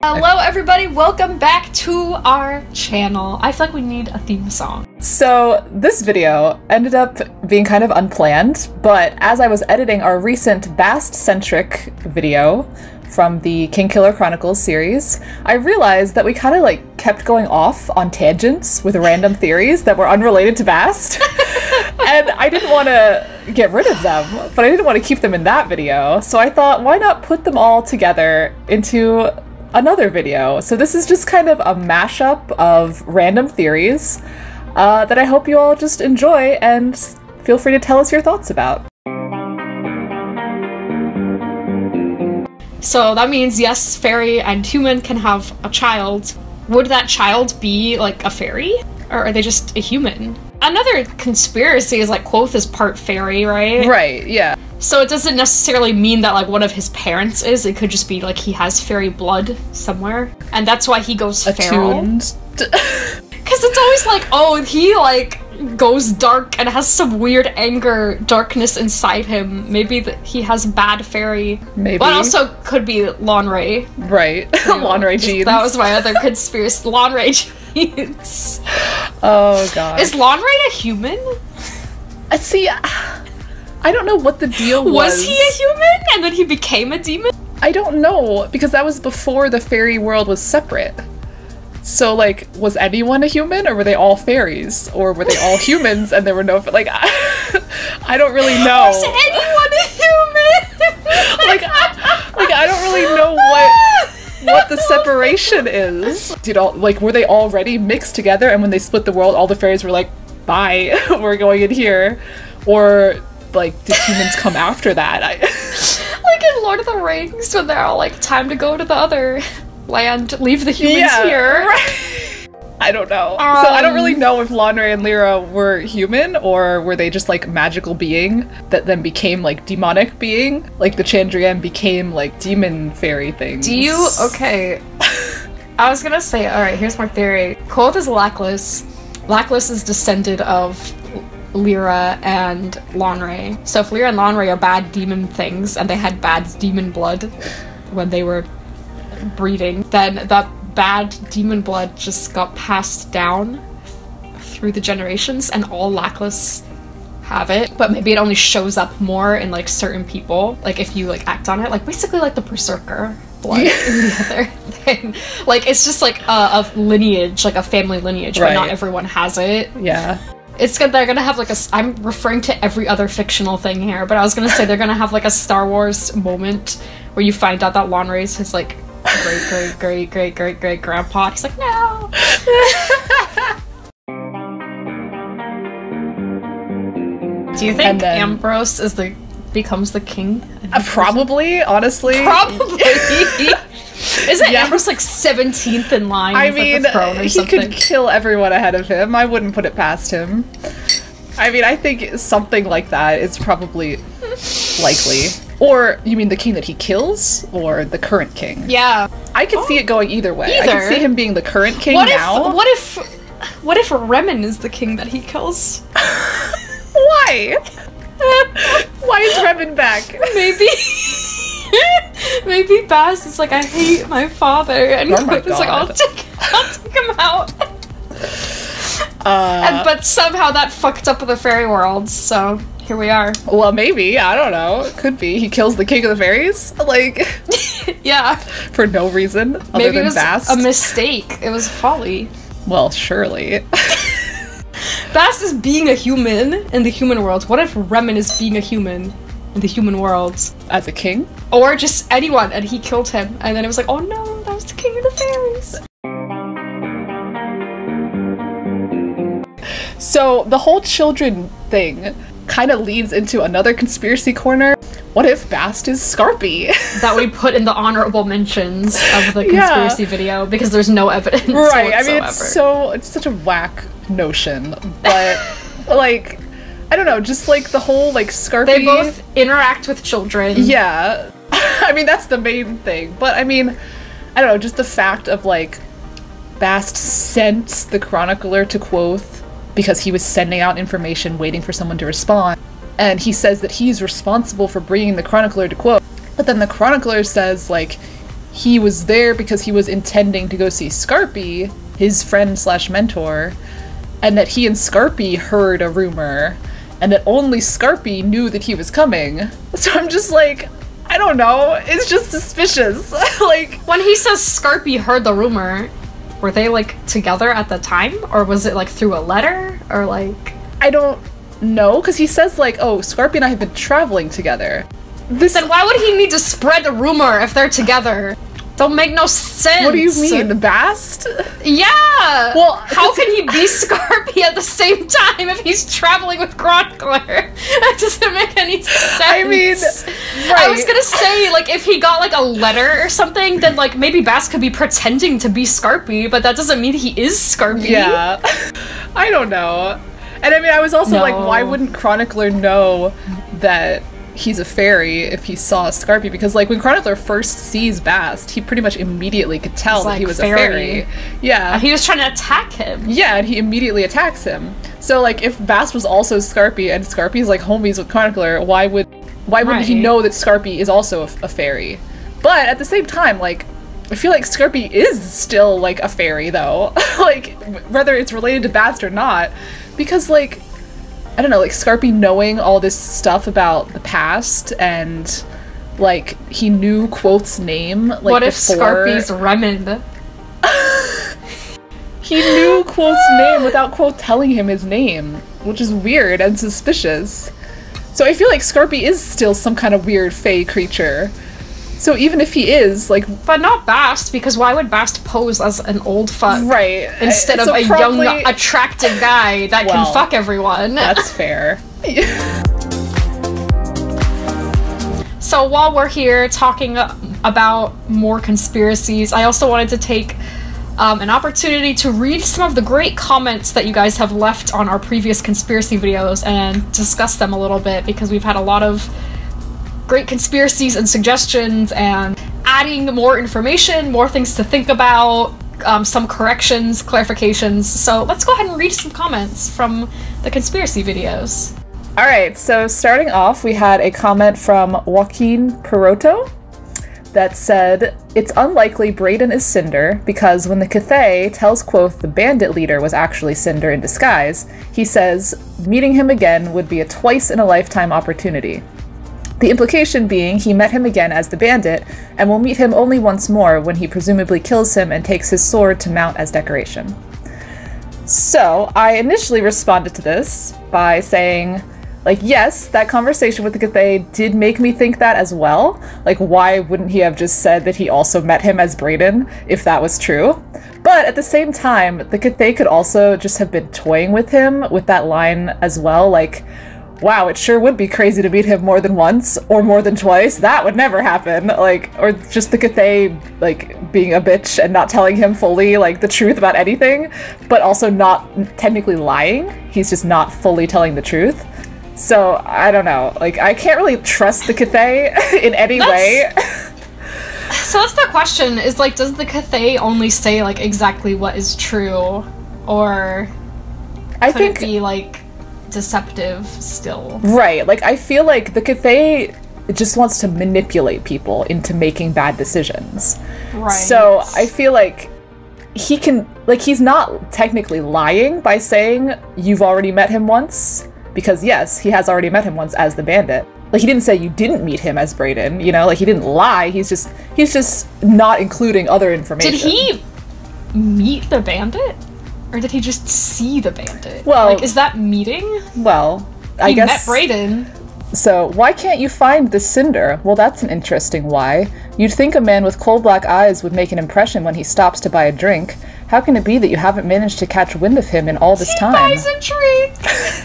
Hello everybody, welcome back to our channel. I feel like we need a theme song. So this video ended up being kind of unplanned, but as I was editing our recent Bast-centric video from the Kingkiller Chronicles series, I realized that we kind of like kept going off on tangents with random theories that were unrelated to Bast. And I didn't want to get rid of them, but I didn't want to keep them in that video. So I thought, why not put them all together into another video? So this is just kind of a mashup of random theories that I hope you all just enjoy and feel free to tell us your thoughts about. So that means, yes, fairy and human can have a child. Would that child be like a fairy? Or are they just a human? Another conspiracy is like Kvothe is part fairy, right? Right, yeah. So it doesn't necessarily mean that like one of his parents is. It could just be like he has fairy blood somewhere. And that's why he goes feral. Attuned. Because it's always like, oh, he like goes dark and has some weird anger, darkness inside him. Maybe he has bad fairy. Maybe. But also could be Lanre. Right. Lanre genes. That was my other conspiracy. Lanre genes. Oh god. Is Lanre a human? See, I don't know what the deal was. Was he a human and then he became a demon? I don't know, because that was before the fairy world was separate. So, like, was anyone a human, or were they all fairies? Or were they all humans and there were no, like, I don't really know. Is anyone a human? I don't really know what the separation is. Dude, like, were they already mixed together, and when they split the world, all the fairies were like, bye, we're going in here? Or, like, did humans come after that? Like in Lord of the Rings, when they're all like, time to go to the other land, leave the humans here. Right. I don't know. So I don't really know if Lanre and Lyra were human, or were they just like magical being that then became like demonic being? Like the Chandrian became like demon fairy things. Okay. I was gonna say, alright, here's my theory. Kvothe is Lackless. Lackless is descended of Lyra and Lanre. So if Lyra and Lanre are bad demon things, and they had bad demon blood when they were breeding, then that bad demon blood just got passed down through the generations, and all Lackless have it, but maybe it only shows up more in like certain people, like if you like act on it, like basically like the berserker blood in the other thing. Like it's just like a lineage, like a family lineage, but not everyone has it. Yeah. It's good. They're gonna have like I'm referring to every other fictional thing here, but I was gonna say they're gonna have like a Star Wars moment where you find out that Lanre is his like great grandpa. He's like, no. Do you think Ambrose is becomes the king? Probably, honestly. Probably. Isn't Ambrose like 17th in line? I with, mean, like, the throne or he something? could kill everyone ahead of him. I wouldn't put it past him. I mean, I think something like that is probably likely. Or, you mean the king that he kills? Or the current king? Yeah. I could see it going either way. I could see him being the current king now. What if Remen is the king that he kills? Why? Why is Remen back? Maybe Bast is like, I hate my father, and Kvothe is like, I'll take him out. But somehow that fucked up with the fairy world, so here we are. Well, maybe. I don't know. It could be. He kills the king of the fairies? Like... yeah. For no reason other maybe than it was Bast? a mistake. It was folly. Well, surely. Bast is being a human in the human world. What if Remen is being a human in the human world? As a king? Or just anyone, and he killed him, and then it was like, oh no, that was the king of the fairies. So the whole children thing kind of leads into another conspiracy corner. What if Bast is Scarpy? That we put in the honorable mentions of the conspiracy video, because there's no evidence whatsoever. I mean, it's such a whack notion, but like, I don't know, just like the whole like Scarpy... They both interact with children. Yeah. I mean, that's the main thing, but I mean, I don't know, just the fact of like Bast sent the chronicler to Kvothe because he was sending out information waiting for someone to respond. And he says that he's responsible for bringing the chronicler to Kvothe. But then the chronicler says, like, he was there because he was intending to go see Scarpy, his friend slash mentor, and that he and Scarpy heard a rumor, and that only Scarpy knew that he was coming. So I'm just like, I don't know, it's just suspicious. Like, when he says Scarpy heard the rumor, were they like together at the time, or was it like through a letter, or like? I don't know, because he says like, oh, Scarpy and I have been traveling together. Then why would he need to spread the rumor if they're together? Don't make no sense. What do you mean, the Bast? Yeah! Well, how can he be Scarpy at the same time if he's traveling with Chronicler? That doesn't make any sense. I mean, right. I was gonna say, like, if he got, like, a letter or something, then, like, maybe Bast could be pretending to be Scarpy, but that doesn't mean he is Scarpy. Yeah. I don't know. And I mean, I was also like, why wouldn't Chronicler know that he's a fairy if he saw Scarpy? Because like when Chronicler first sees Bast, he pretty much immediately could tell that he was a fairy. Yeah. He was trying to attack him. Yeah, and he immediately attacks him. So like if Bast was also Scarpy and Scarpy's like homies with Chronicler, why wouldn't he know that Scarpy is also a fairy? But at the same time, like, I feel like Scarpy is still like a fairy though. Like whether it's related to Bast or not, because like, I don't know, like Scarpy knowing all this stuff about the past, and like he knew Quoth's name. Like, what if before... Scarpy's Remond? He knew Quoth's name without Quoth telling him his name, which is weird and suspicious. So I feel like Scarpy is still some kind of weird fae creature. So even if he is, like... But not Bast, because why would Bast pose as an old fuck? Right. Instead of a young, attractive guy that can fuck everyone. That's fair. So while we're here talking about more conspiracies, I also wanted to take an opportunity to read some of the great comments that you guys have left on our previous conspiracy videos and discuss them a little bit, because we've had a lot of great conspiracies and suggestions, and adding more information, more things to think about, some corrections, clarifications. So let's go ahead and read some comments from the conspiracy videos. Alright, so starting off, we had a comment from Joaquin Peroto that said, "It's unlikely Brayden is Cinder, because when the Cathay tells Quoth the bandit leader was actually Cinder in disguise, he says meeting him again would be a twice-in-a-lifetime opportunity. The implication being he met him again as the bandit, and will meet him only once more when he presumably kills him and takes his sword to mount as decoration." So, I initially responded to this by saying, like, yes, that conversation with the Cathay did make me think that as well. Like, why wouldn't he have just said that he also met him as Brayden, if that was true? But at the same time, the Cathay could also just have been toying with him with that line as well, like, wow, it sure would be crazy to meet him more than once, or more than twice. That would never happen. Like, or just the Cathay, like, being a bitch and not telling him fully, like, the truth about anything, but also not technically lying. He's just not fully telling the truth. So, I don't know. Like, I can't really trust the Cathay in any way. So that's the question, is, like, does the Cathay only say, like, exactly what is true? Or could it be, like, deceptive still? Right, like I feel like the Cathay just wants to manipulate people into making bad decisions. Right. So I feel like he can, like, he's not technically lying by saying you've already met him once, because yes, he has already met him once as the bandit. Like, he didn't say you didn't meet him as Brayden, you know, like he didn't lie, he's just not including other information. Did he meet the bandit? Or did he just see the bandit? Well, like, is that meeting? Well, I guess... He met Brayden. So, why can't you find the Cinder? Well, that's an interesting why. You'd think a man with coal black eyes would make an impression when he stops to buy a drink. How can it be that you haven't managed to catch wind of him in all this time? He buys a drink!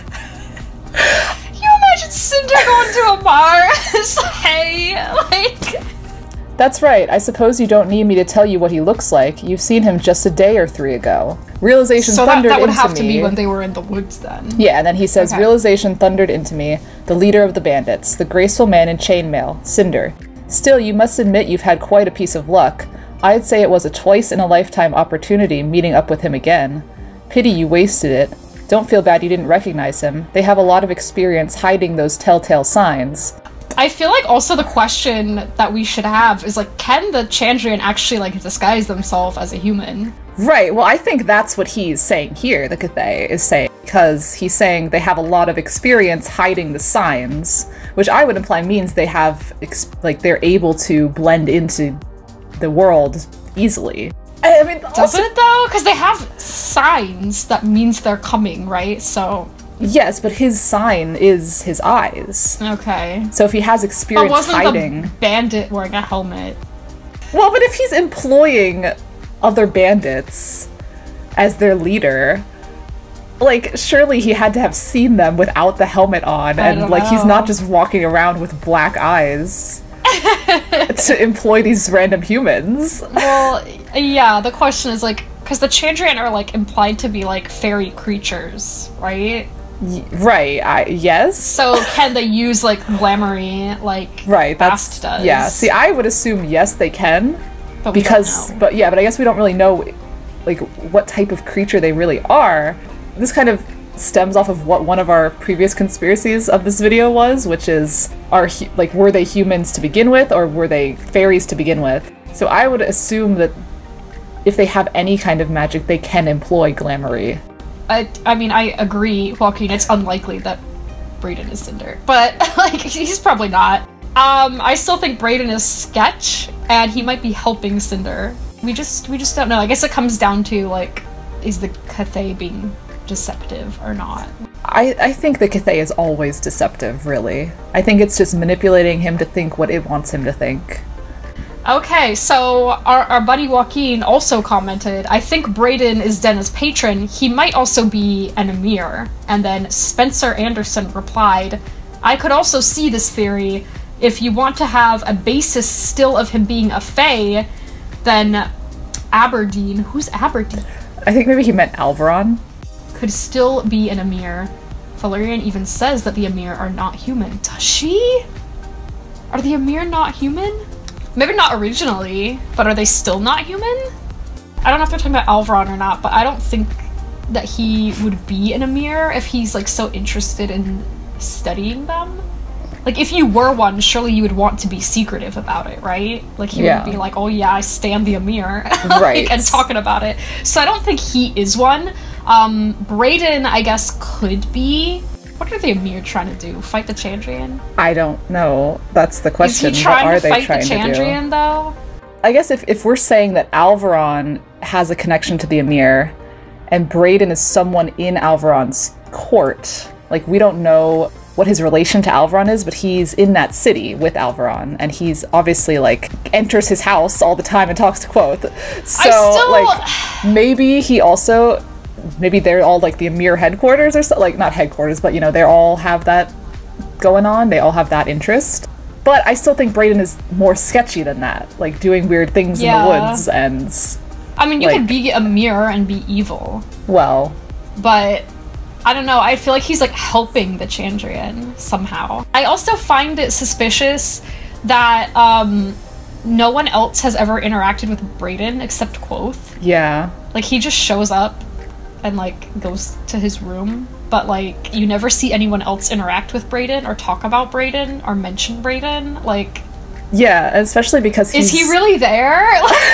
You imagine Cinder going to a bar and say, hey, like... That's right, I suppose you don't need me to tell you what he looks like. You've seen him just a day or 3 ago. Realization thundered into me. So that would have to be when they were in the woods then. Yeah, and then he says, realization thundered into me, the leader of the bandits, the graceful man in chainmail, Cinder. Still, you must admit you've had quite a piece of luck. I'd say it was a twice-in-a-lifetime opportunity meeting up with him again. Pity you wasted it. Don't feel bad you didn't recognize him. They have a lot of experience hiding those telltale signs. I feel like also the question that we should have is like, can the Chandrian actually like disguise themselves as a human? Right, well, I think that's what he's saying here, the Cathay is saying, because he's saying they have a lot of experience hiding the signs, which I would imply means they have, like, they're able to blend into the world easily. I mean, does it though? Because they have signs that means they're coming, right? So yes, but his sign is his eyes. Okay. So if he has experience but wasn't hiding, the bandit wearing a helmet? Well, but if he's employing other bandits as their leader, like, surely he had to have seen them without the helmet on, and like he's not just walking around with black eyes to employ these random humans. Well, yeah, the question is like, because the Chandrian are like implied to be like fairy creatures, right? Right, yes. So can they use like glamoury like right, Bast does? Yeah, see, I would assume yes they can. But we don't know. But I guess we don't really know like what type of creature they really are. This kind of stems off of what one of our previous conspiracies of this video was, which is, were they humans to begin with, or were they fairies to begin with? So I would assume that if they have any kind of magic, they can employ glamoury. I mean, I agree, Joaquin, it's unlikely that Brayden is Cinder. But, like, he's probably not. I still think Brayden is Sketch, and he might be helping Cinder. We just don't know. I guess it comes down to, like, is the Cathay being deceptive or not? I think the Cathay is always deceptive, really. I think it's just manipulating him to think what it wants him to think. Okay, so our buddy Joaquin also commented, I think Brayden is Denna's patron. He might also be an Emir. And then Spencer Anderson replied, I could also see this theory. If you want to have a basis still of him being a Fae, then Aberdeen, who's Aberdeen? I think maybe he meant Alvaron. Could still be an Emir. Valerian even says that the Emir are not human. Does she? Are the Emir not human? Maybe not originally, but are they still not human? I don't know if they're talking about Alvaron or not, but I don't think that he would be an Emir if he's like so interested in studying them. Like, if you were one, surely you would want to be secretive about it, right? Like, he would be like, oh yeah, I stand the Emir, right, and talking about it. So I don't think he is one. Brayden, I guess, could be. What are the Emir trying to do? Fight the Chandrian? I don't know. That's the question. Is he trying what are to fight they the Chandrian, though? I guess if we're saying that Alvaron has a connection to the Emir, and Brayden is someone in Alvaron's court, like, we don't know what his relation to Alvaron is, but he's in that city with Alvaron, and he's obviously, like, enters his house all the time and talks to Quoth. So, like, maybe he also, maybe they're all, like, the Emir headquarters or so, like, not headquarters, but, you know, they all have that going on, they all have that interest. But I still think Brayden is more sketchy than that, like, doing weird things in the woods, and... I mean, you could be a Emir and be evil. Well... But... I don't know, I feel like he's like helping the Chandrian somehow. I also find it suspicious that no one else has ever interacted with Brayden except Quoth. Yeah. Like, he just shows up and like goes to his room, but like you never see anyone else interact with Brayden or talk about Brayden or mention Brayden. Like, yeah, especially because he's... Is he really there?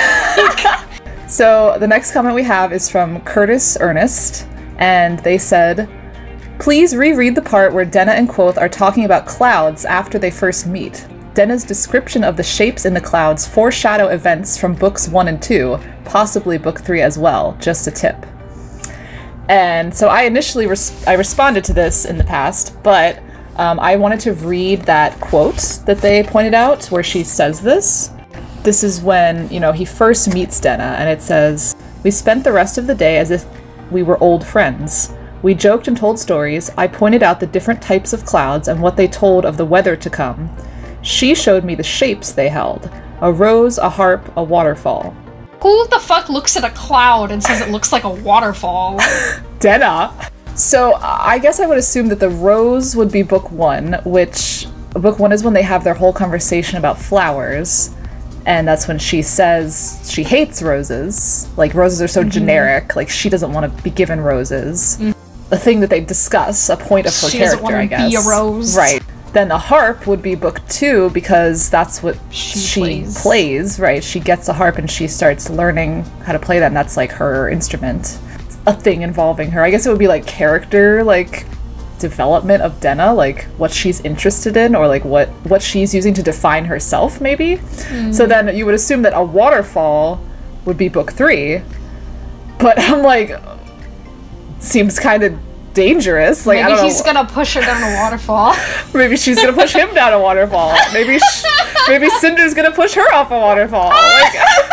So the next comment we have is from Curtis Ernest. And they said, please reread the part where Denna and Quoth are talking about clouds after they first meet. Denna's description of the shapes in the clouds foreshadow events from books 1 and 2, possibly book 3 as well, just a tip. And so I initially I responded to this in the past, but I wanted to read that quote that they pointed out where she says this. This is when, you know, he first meets Denna, and it says, we spent the rest of the day as if we were old friends. We joked and told stories. I pointed out the different types of clouds and what they told of the weather to come. She showed me the shapes they held. A rose, a harp, a waterfall. Who the fuck looks at a cloud and says it looks like a waterfall? Denna! So I guess I would assume that the rose would be book 1, which book 1 is when they have their whole conversation about flowers. And that's when she says she hates roses. Like, roses are so generic. Like, she doesn't want to be given roses. The thing that they discuss, a point of her character, I guess. She doesn't want to be a rose. Right. Then the harp would be book 2 because that's what she plays, right? She gets a harp and she starts learning how to play that, and that's like her instrument. A thing involving her. I guess it would be like character, like development of Denna, like what she's interested in, or like what she's using to define herself, maybe. So then you would assume that a waterfall would be book 3, but I'm like, seems kind of dangerous. Like, maybe I don't he's gonna push her down a waterfall. Maybe she's gonna push him down a waterfall. Maybe Cinder's gonna push her off a waterfall. Like,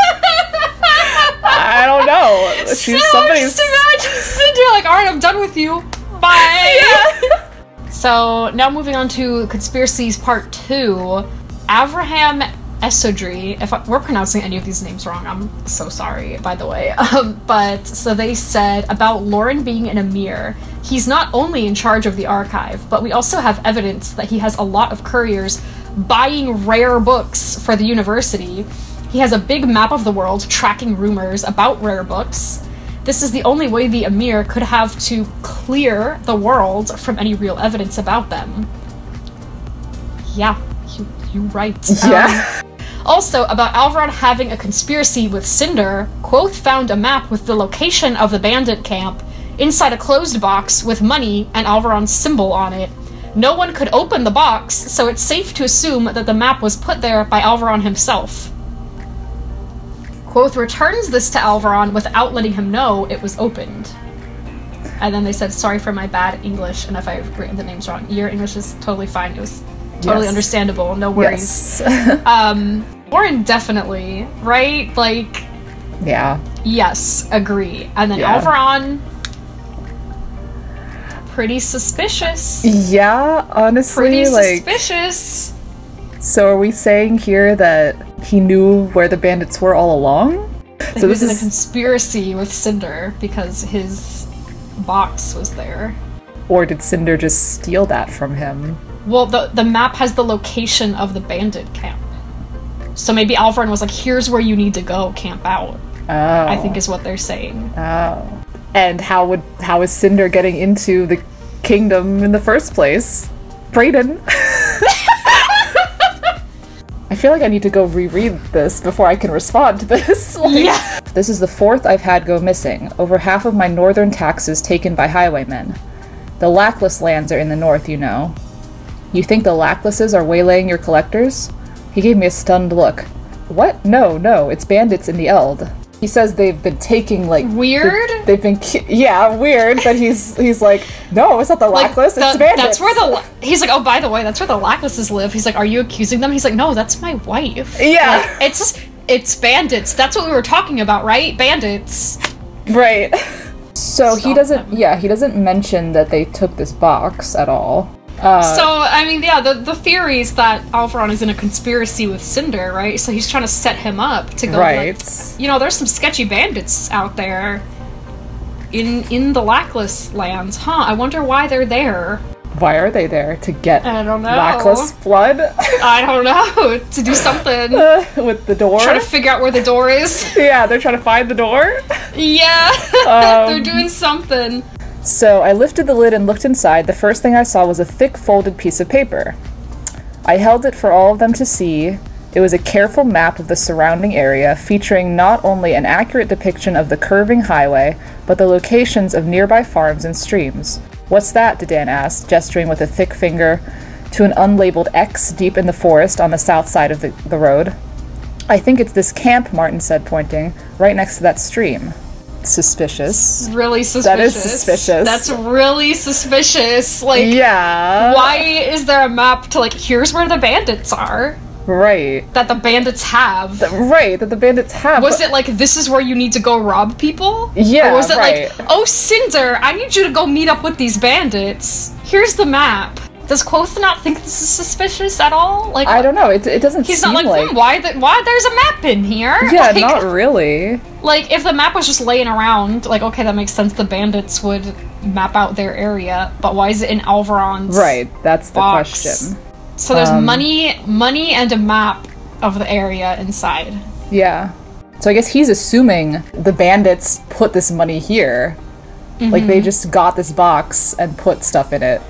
I don't know. She's somebody's. Just imagine Cinder like, all right, I'm done with you. Bye. Yeah. So now moving on to Conspiracies Part 2. Avraham Esodri, we're pronouncing any of these names wrong, I'm so sorry, by the way. But so they said about Loren being an emir, he's not only in charge of the archive, but we also have evidence that he has a lot of couriers buying rare books for the university. He has a big map of the world tracking rumors about rare books. This is the only way the emir could have to clear the world from any real evidence about them. Yeah, you're right. Yeah. Also, about Alvaron having a conspiracy with Cinder, Quoth found a map with the location of the bandit camp inside a closed box with money and Alvaron's symbol on it. No one could open the box, so it's safe to assume that the map was put there by Alvaron himself. Quoth returns this to Alvaron without letting him know it was opened. And then they said, sorry for my bad English, and if I've written the names wrong. Your English is totally fine. It was totally understandable. No worries. Yes. Loren definitely, right? Like... Yeah. Yes, agree. And then Alvaron... Pretty suspicious. Yeah, honestly, pretty suspicious. So are we saying here that he knew where the bandits were all along? So this is a conspiracy with Cinder because his box was there. Or did Cinder just steal that from him? Well, the map has the location of the bandit camp. So maybe Alvaron was like, here's where you need to go, camp out. Oh. I think is what they're saying. Oh. And how is Cinder getting into the kingdom in the first place? Brayden. I feel like I need to go reread this before I can respond to this. Yeah. This is the 4th I've had go missing. Over half of my northern taxes taken by highwaymen. The Lackless lands are in the north, you know. You think the Lacklesses are waylaying your collectors? He gave me a stunned look. What? No, it's bandits in the Eld. He says they've been taking, like... Weird? They've been... Yeah, weird, but he's like, no, it's not the Lackless, it's bandits. That's where he's like, oh, by the way, that's where the Lacklesses live. He's like, are you accusing them? He's like, no, that's my wife. Yeah. Like, it's bandits. That's what we were talking about, right? Bandits. Right. So he doesn't... them. Yeah, he doesn't mention that they took this box at all. So, I mean, yeah, the theory is that Alvaron is in a conspiracy with Cinder, right? So he's trying to set him up to go, right. Like, you know, there's some sketchy bandits out there in the Lackless lands. Huh, I wonder why they're there. Why are they there? To get I don't know. Lackless blood? I don't know. To do something. With the door? Try to figure out where the door is. Yeah, they're trying to find the door? Yeah, they're doing something. So I lifted the lid and looked inside. The first thing I saw was a thick folded piece of paper. I held it for all of them to see. It was a careful map of the surrounding area, featuring not only an accurate depiction of the curving highway, but the locations of nearby farms and streams. What's that? Dedan asked, gesturing with a thick finger to an unlabeled X deep in the forest on the south side of the road. I think it's this camp, Martin said, pointing, right next to that stream. Suspicious. Really suspicious. That is suspicious. That's really suspicious. Like, yeah. Why is there a map to, like, here's where the bandits are? Right. That the bandits have. Right, that the bandits have. Was it like, this is where you need to go rob people? Yeah, Or was it right. like, oh, Cinder, I need you to go meet up with these bandits. Here's the map. Does Quoth not think this is suspicious at all? Like, I don't know. It doesn't he's seem not like, why there's a map in here? Yeah, like, not really. Like, if the map was just laying around, like, okay, that makes sense. The bandits would map out their area, but why is it in Alvaron's Right, that's the box? question. So there's money and a map of the area inside. Yeah. So I guess he's assuming the bandits put this money here. Like, they just got this box and put stuff in it.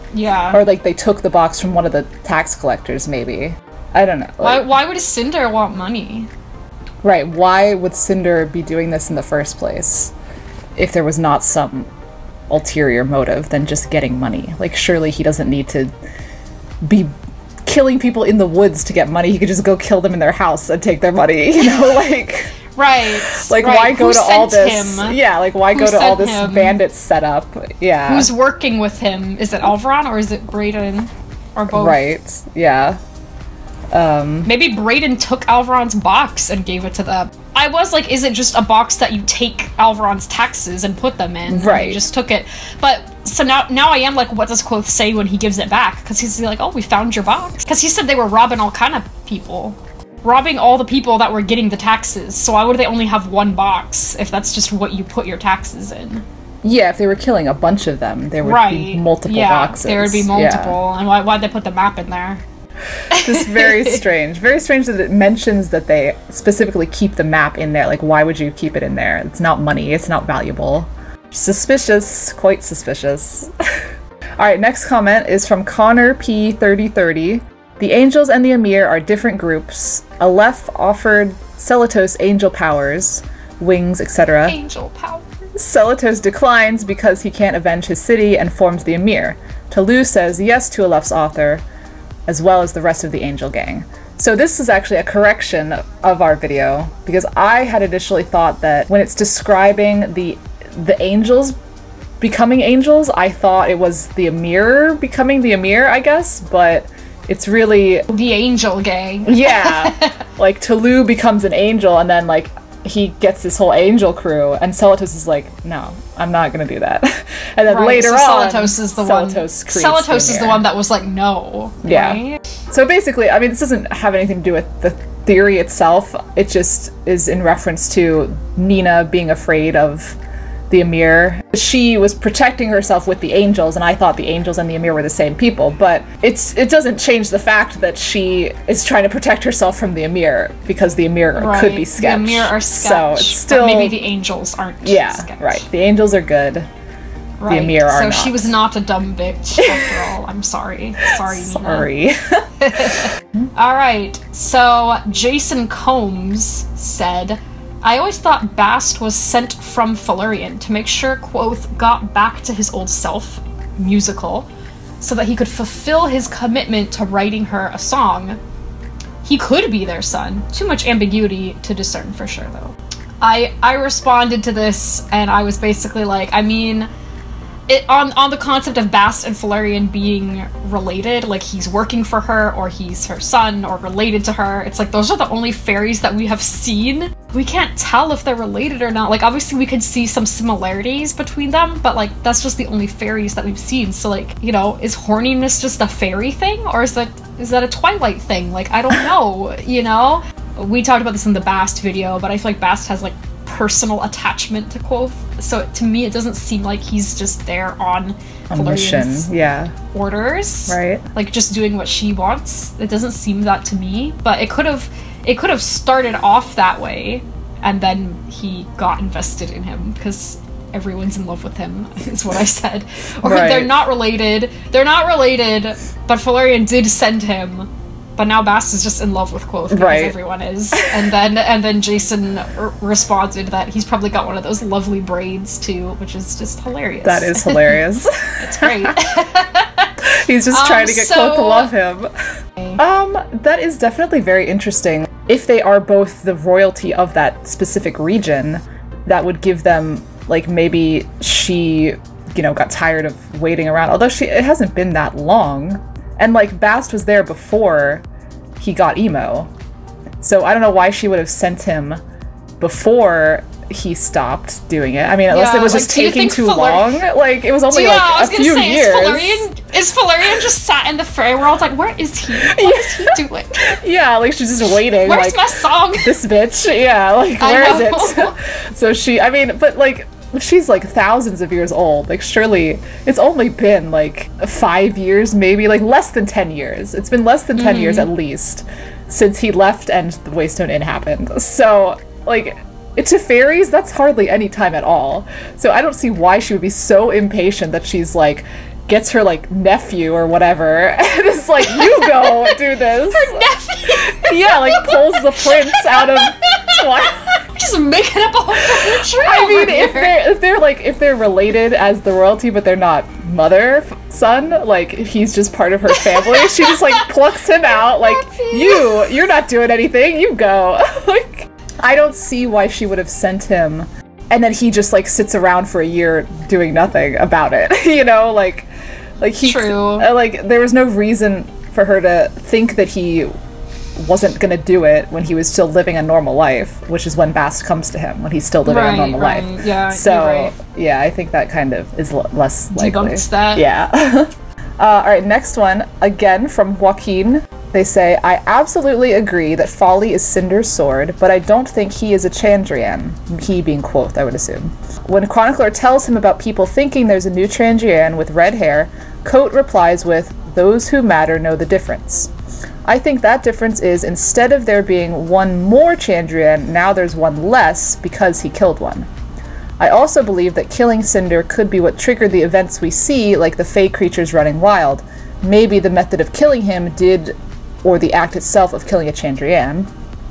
Yeah. Or like they took the box from one of the tax collectors, maybe. I don't know. Like, Why would Cinder want money? right, why would Cinder be doing this in the first place if there was not some ulterior motive than just getting money? Like, surely he doesn't need to be killing people in the woods to get money. He could just go kill them in their house and take their money, you know, like... Right. Like, right. why go Who to all sent this? him? Yeah, like, why Who go to all sent this him? bandit setup? Yeah. Who's working with him? Is it Alvaron or is it Brayden? Or both? Right, yeah. Maybe Brayden took Alvaron's box and gave it to them. I was like, is it just a box that you take Alvaron's taxes and put them in? Right. And he just took it. But, so now I am like, what does Quoth say when he gives it back? Because he's like, oh, we found your box. Because he said they were robbing all kind of people. Robbing all the people that were getting the taxes. So why would they only have one box if that's just what you put your taxes in? Yeah, if they were killing a bunch of them, there would be multiple boxes. There would be multiple. And why'd they put the map in there? It's very strange. Very strange that it mentions that they specifically keep the map in there. Like, why would you keep it in there? It's not money. It's not valuable. Suspicious. Quite suspicious. Alright, next comment is from Connor P3030. The Angels and the Emir are different groups. Aleph offered Celatos angel powers, wings, etc. Angel power. Celatos declines because he can't avenge his city and forms the Emir. Talu says yes to Aleph's author, as well as the rest of the Angel gang. So this is actually a correction of our video, because I had initially thought that when it's describing the Angels becoming Angels, I thought it was the Emir becoming the Emir, I guess, but it's really... The Angel gang. Yeah. Like, Talu becomes an angel, and then, like, he gets this whole angel crew, and Celatos is like, no, I'm not gonna do that. And then later on, Celatos is the Celatos is the one that was like, no. Yeah. Right? So basically, I mean, this doesn't have anything to do with the theory itself. It just is in reference to Nina being afraid of the Emir. She was protecting herself with the Angels, and I thought the Angels and the Emir were the same people, but it doesn't change the fact that she is trying to protect herself from the Emir, because the Emir could be sketch. The Emir are sketch, so it's still... but maybe the Angels aren't sketch. Right. The Angels are good. Right. The Emir are not. So she was not a dumb bitch, after all. I'm sorry. Sorry, Nina. Alright, so Jason Combs said... I always thought Bast was sent from Felurian to make sure Quoth got back to his old self, musical, so that he could fulfill his commitment to writing her a song. He could be their son. Too much ambiguity to discern for sure, though. I responded to this, and I was basically like, I mean... on the concept of Bast and Felurian being related, like he's working for her, or he's her son, or related to her, it's like those are the only fairies that we have seen. We can't tell if they're related or not. Like, obviously we could see some similarities between them, but like, that's just the only fairies that we've seen. So like, you know, is horniness just a fairy thing, or is that a Twilight thing? Like, I don't know, you know? We talked about this in the Bast video, but I feel like Bast has like personal attachment to Quoth, so to me it doesn't seem like he's just there on mission, orders, right? Like just doing what she wants. It doesn't seem that to me, but it could have started off that way, and then he got invested in him because everyone's in love with him, is what I said. Or right. They're not related, but Felurian did send him. But now Bast is just in love with Quoth because everyone is. And then Jason responded that he's probably got one of those lovely braids too, which is just hilarious. That is hilarious. It's great. He's just trying to get Quoth to love him. That is definitely very interesting. If they are both the royalty of that specific region, that would give them, like, maybe she, you know, got tired of waiting around. Although it hasn't been that long. And, like, Bast was there before he got emo. So I don't know why she would have sent him before he stopped doing it. I mean, unless it was just taking too long. Like, it was only, a few years. Is Felurian just sat in the fray? We're all like, where is he? What is he doing? Yeah, like, she's just waiting. Where's like, my song? This bitch. Yeah, like, where is it? So I mean, but, like... She's like thousands of years old. Like, surely it's only been like 5 years, maybe, like less than 10 years. It's been less than 10 years at least since he left and the Waystone Inn happened. So, like, to fairies, that's hardly any time at all. So I don't see why she would be so impatient that she's like, gets her like nephew or whatever and is like, you go do this. Her nephew? Yeah, like pulls the prince out of Twilight. Just making up a whole fucking tree. I mean, if they're related as the royalty, but they're not son, like he's just part of her family. She just like plucks him out, like you're not doing anything. You go. Like, I don't see why she would have sent him, and then he just like sits around for a year doing nothing about it. You know, like he. True. Like there was no reason for her to think that he wasn't gonna do it when he was still living a normal life, which is when Bast comes to him, when he's still living a normal life. Yeah, so you're right. yeah, I think that kind of is less likely. Debunks that. Yeah. All right, next one, again from Joaquin. They say, I absolutely agree that Folly is Cinder's sword, but I don't think he is a Chandrian. He being Kvothe, I would assume. When Chronicler tells him about people thinking there's a new Chandrian with red hair, Kote replies with, those who matter know the difference. I think that difference is, instead of there being one more Chandrian, now there's one less because he killed one. I also believe that killing Cinder could be what triggered the events we see, like the Fey creatures running wild. Maybe the method of killing him did, or the act itself of killing a Chandrian.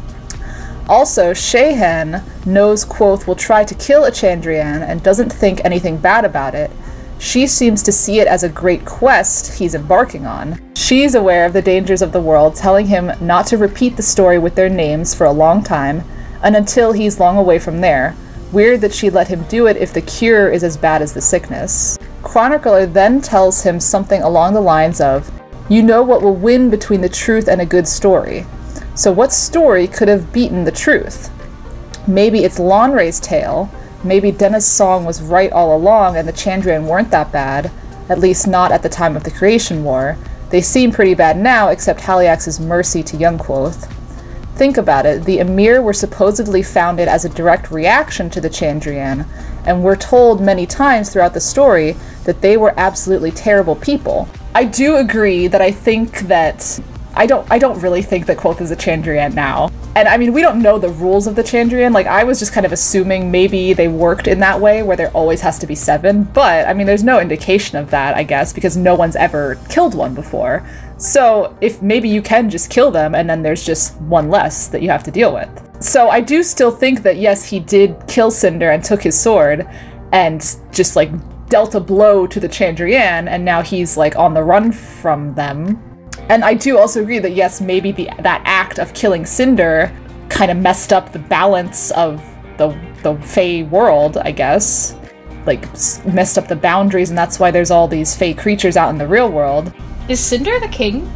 Also, Shehen knows Kvothe will try to kill a Chandrian and doesn't think anything bad about it. She seems to see it as a great quest he's embarking on. She's aware of the dangers of the world, telling him not to repeat the story with their names for a long time, and until he's long away from there. Weird that she let him do it if the cure is as bad as the sickness. Chronicler then tells him something along the lines of, you know what will win between the truth and a good story. So what story could have beaten the truth? Maybe it's Lonray's tale. Maybe Denna's song was right all along and the Chandrian weren't that bad, at least not at the time of the Creation War. They seem pretty bad now, except Haliax's mercy to young Kvothe. Think about it, the Emir were supposedly founded as a direct reaction to the Chandrian, and we're told many times throughout the story that they were absolutely terrible people. I do agree that I think that I don't really think that Kvothe is a Chandrian now. And I mean, we don't know the rules of the Chandrian. Like, I was just kind of assuming maybe they worked in that way where there always has to be 7. But, I mean, there's no indication of that, I guess, because no one's ever killed one before. So, if maybe you can just kill them and then there's just one less that you have to deal with. So, I do still think that, yes, he did kill Cinder and took his sword and just, like, dealt a blow to the Chandrian, and now he's, like, on the run from them. And I do also agree that, yes, maybe that act of killing Cinder kind of messed up the balance of the Fey world, I guess. Like, messed up the boundaries, and that's why there's all these Fey creatures out in the real world. Is Cinder the king?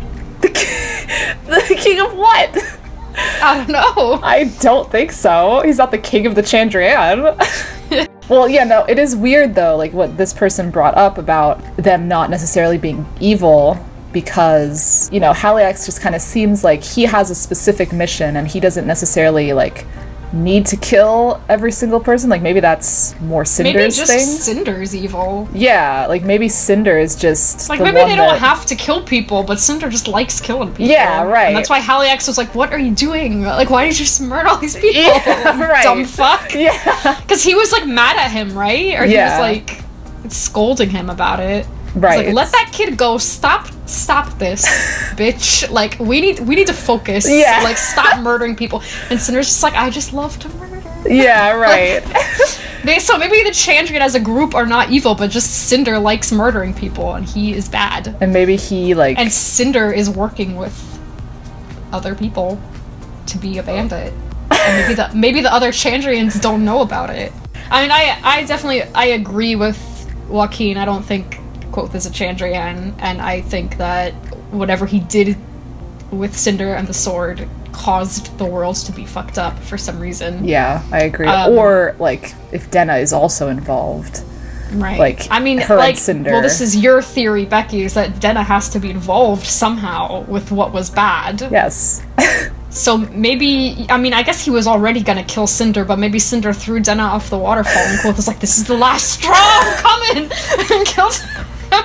The king of what? I don't know. I don't think so. He's not the king of the Chandrian. Well, yeah, no, it is weird, though, like, what this person brought up about them not necessarily being evil, because, you know, Haliax just kind of seems like he has a specific mission and he doesn't necessarily, like, need to kill every single person. Like, maybe that's more Cinder's thing. Maybe just Cinder's evil. Yeah, like, maybe Cinder is just like, maybe they don't have to kill people, but Cinder just likes killing people. Yeah, right. And that's why Haliax was like, what are you doing? Like, why did you just murder all these people? Yeah, right. Dumb fuck. Yeah. Because he was, like, mad at him, right? Or he was, like, scolding him about it. Right. Like, let that kid go. Stop this, bitch. Like, we need to focus. Yeah. Like, stop murdering people. And Cinder's just like, I just love to murder. Yeah, right. So maybe the Chandrian as a group are not evil, but just Cinder likes murdering people, and he is bad. And maybe he, like... And Cinder is working with other people to be a bandit. And maybe the other Chandrians don't know about it. I mean, I definitely agree with Joaquin. I don't think Kvothe is a Chandrian, and I think that whatever he did with Cinder and the sword caused the worlds to be fucked up for some reason. Yeah, I agree. Or, like, if Denna is also involved. Right. Like, I mean, her like, and Cinder. well, this is your theory, Becky, is that Denna has to be involved somehow with what was bad. Yes. So maybe, I mean, I guess he was already gonna kill Cinder, but maybe Cinder threw Denna off the waterfall, and Kvothe was like, this is the last straw, I'm coming! And killed him.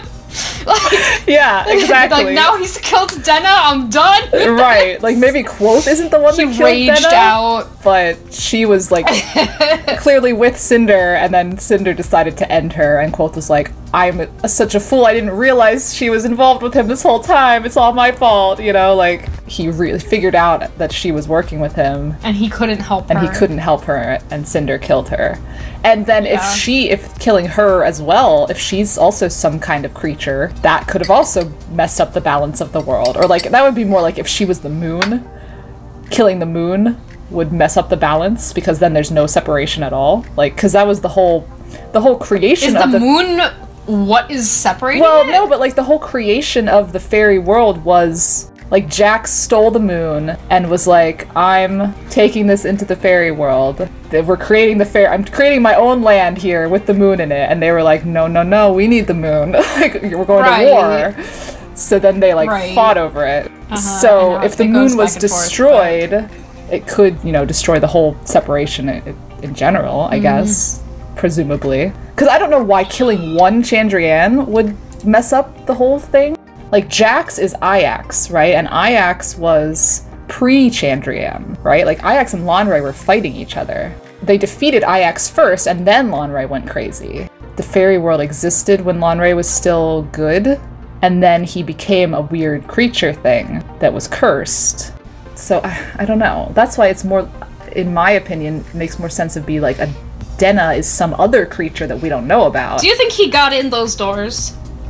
Like, yeah, exactly. Like, now he's killed Denna, I'm done! Right, like, maybe Kvothe isn't the one that killed Denna? He raged out. but she was like clearly with Cinder, and then Cinder decided to end her, and Quoth was like, I'm such a fool, I didn't realize she was involved with him this whole time, it's all my fault, you know, like, he really figured out that she was working with him. And he couldn't help her. And he couldn't help her, and Cinder killed her. And then if killing her as well, if she's also some kind of creature, that could have also messed up the balance of the world. Or like, that would be more like if she was the moon, killing the moon would mess up the balance, because then there's no separation at all. Like, because that was the whole creation of the moon what is separating it? No, but like the whole creation of the fairy world was like Jack stole the moon and was like, I'm taking this into the fairy world. We're creating I'm creating my own land here with the moon in it. And they were like, no, we need the moon. Like, we're going to war. So then they like fought over it. So if the moon was destroyed, it could, you know, destroy the whole separation in general, I guess, presumably. Because I don't know why killing one Chandrian would mess up the whole thing. Like, Jax is Iax, right? And Iax was pre-Chandrian, right? Like, Iax and Lanre were fighting each other. They defeated Iax first, and then Lanre went crazy. The fairy world existed when Lanre was still good, and then he became a weird creature thing that was cursed. So, I don't know. That's why it's more, in my opinion, it makes more sense to be like a Denna is some other creature that we don't know about. Do you think he got in those doors?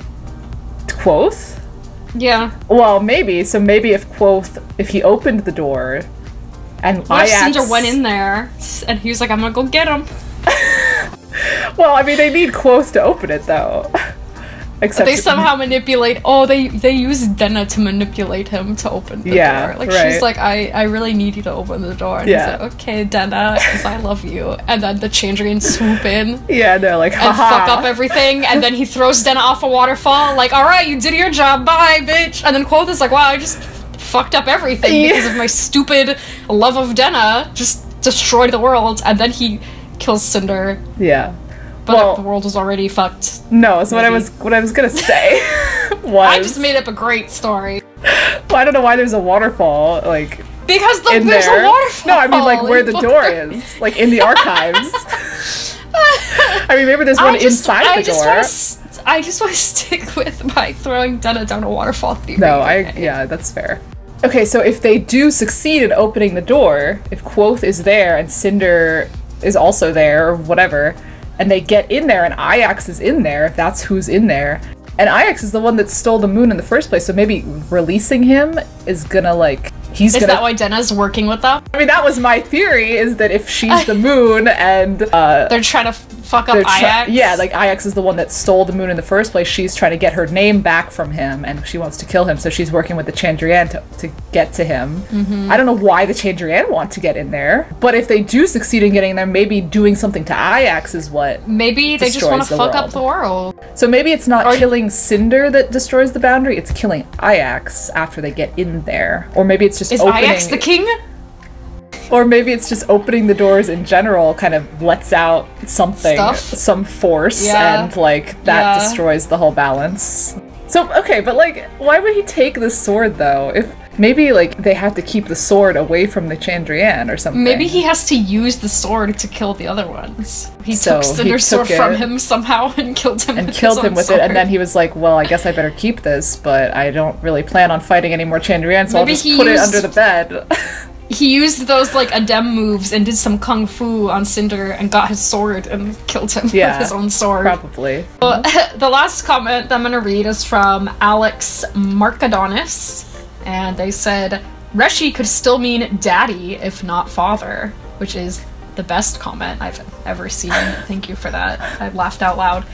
Quoth? Yeah. Well, maybe. So maybe if he opened the door, and what if Cinder went in there, and he was like, I'm gonna go get him? Well, I mean, they need Quoth to open it, though. Except they somehow manipulate. Oh, they use Denna to manipulate him to open the door. Like, she's like, I really need you to open the door. And he's like, okay, Denna, because I love you. And then the Chandrians swoop in. Yeah, they're like, haha. And fuck up everything. And then he throws Denna off a waterfall. Like, all right, you did your job. Bye, bitch. And then Quoth is like, wow, I just fucked up everything because of my stupid love of Denna. Just destroyed the world. And then he kills Cinder. Yeah. But the world was already fucked. No, so what I was gonna say was... I just made up a great story. Well, I don't know why there's a waterfall, like... Because there's a waterfall! No, I mean, like, where the door is. Like, in the archives. I mean, maybe there's one inside the door. I just want to stick with my throwing Denna down a waterfall theory. No, yeah, that's fair. Okay, so if they do succeed in opening the door, if Quoth is there and Cinder is also there, or whatever... and they get in there, and Iax is in there, if that's who's in there. And Iax is the one that stole the moon in the first place, so maybe releasing him is gonna, like... Is that why Denna's working with them? I mean, that was my theory, is that if she's the moon and... they're trying to fuck up Iax? Yeah, like, Iax is the one that stole the moon in the first place. She's trying to get her name back from him, and she wants to kill him, so she's working with the Chandrian to get to him. I don't know why the Chandrian want to get in there, but if they do succeed in getting there, maybe doing something to Iax is what maybe they just want to fuck up the world. So maybe it's not killing Cinder that destroys the boundary, it's killing Iax after they get in there. Or maybe it's just Is opening... Iax the king? Or maybe it's just opening the doors in general kind of lets out something, some force, and like that destroys the whole balance. So, okay, but like, why would he take the sword though? If maybe like they have to keep the sword away from the Chandrian or something. Maybe he has to use the sword to kill the other ones. He took Cinder's sword from him somehow and killed him with it, and then he was like, well, I guess I better keep this, but I don't really plan on fighting any more Chandrian, so I'll just put it under the bed. He used those, like, Adem moves and did some kung fu on Cinder and got his sword and killed him with his own sword. Probably. Well, the last comment I'm gonna read is from Alex Markadonis, and they said, Reshi could still mean daddy if not father, which is the best comment I've ever seen. Thank you for that. I laughed out loud.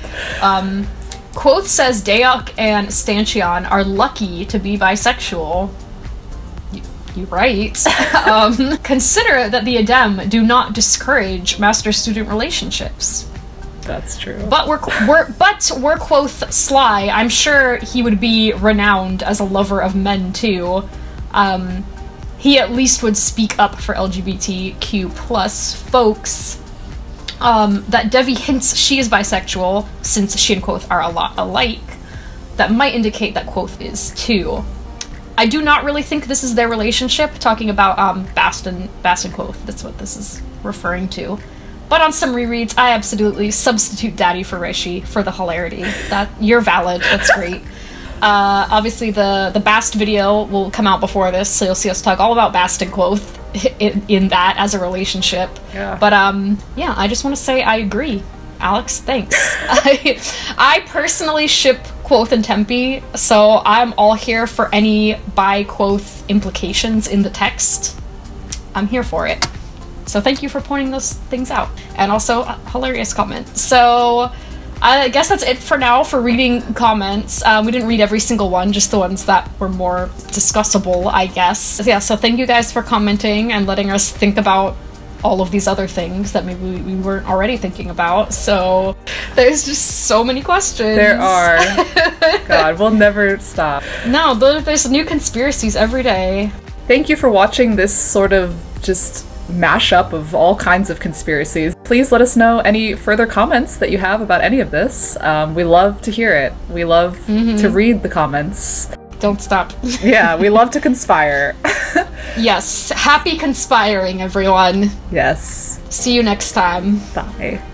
Quoth says Dayak and Stanchion are lucky to be bisexual. You're right. Consider that the Adem do not discourage master-student relationships. That's true. But were Quoth sly, I'm sure he would be renowned as a lover of men too. He at least would speak up for LGBTQ plus folks. That Devi hints she is bisexual, since she and Quoth are a lot alike. That might indicate that Quoth is too. I do not really think this is their relationship, talking about Bast and Quoth. That's what this is referring to. But on some rereads, I absolutely substitute Daddy for Rishi for the hilarity. That you're valid. That's great. Obviously, the Bast video will come out before this, so you'll see us talk all about Bast and Quoth in that as a relationship. Yeah. But yeah, I just want to say I agree. Alex, thanks. I personally ship Quoth and Tempe, so I'm all here for any by Quoth implications in the text. I'm here for it. So thank you for pointing those things out. And also, hilarious comment. So I guess that's it for now for reading comments. We didn't read every single one, just the ones that were more discussable, I guess. Yeah, so thank you guys for commenting and letting us think about all of these other things that maybe we weren't already thinking about. So there's just so many questions. There are. God, we'll never stop. No, there's new conspiracies every day. Thank you for watching this sort of just mashup of all kinds of conspiracies. Please let us know any further comments that you have about any of this. We love to hear it. We love to read the comments. Don't stop. Yeah, we love to conspire. Yes, happy conspiring, everyone. Yes. See you next time. Bye.